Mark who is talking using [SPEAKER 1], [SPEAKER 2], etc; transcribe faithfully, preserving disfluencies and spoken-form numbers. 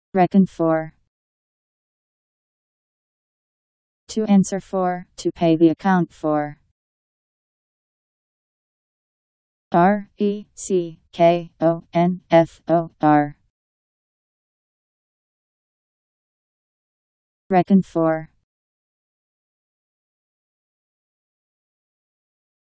[SPEAKER 1] Reckon for. To answer for, to pay the account for. R E C K O N F O R. Reckon for.